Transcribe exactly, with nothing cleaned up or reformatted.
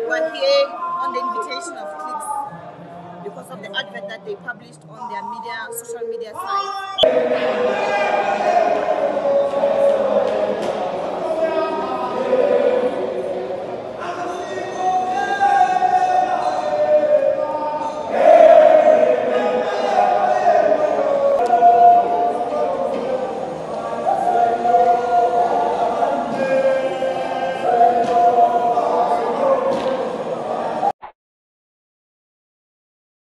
We're here on the invitation of Clicks because of the advert that they published on their media, social media sites.